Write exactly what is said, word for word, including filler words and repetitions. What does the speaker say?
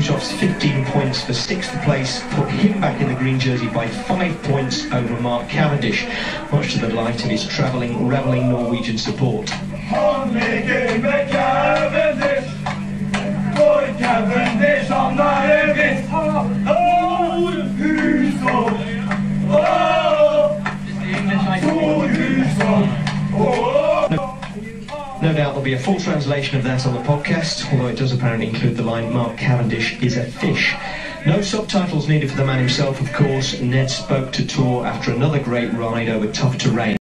Hushovd's fifteen points for sixth place put him back in the green jersey by five points over Mark Cavendish, much to the delight of his travelling, revelling Norwegian support. No doubt there'll be a full translation of that on the podcast, although it does apparently include the line, Mark Cavendish is a fish. No subtitles needed for the man himself, of course. Ned spoke to Thor after another great ride over tough terrain.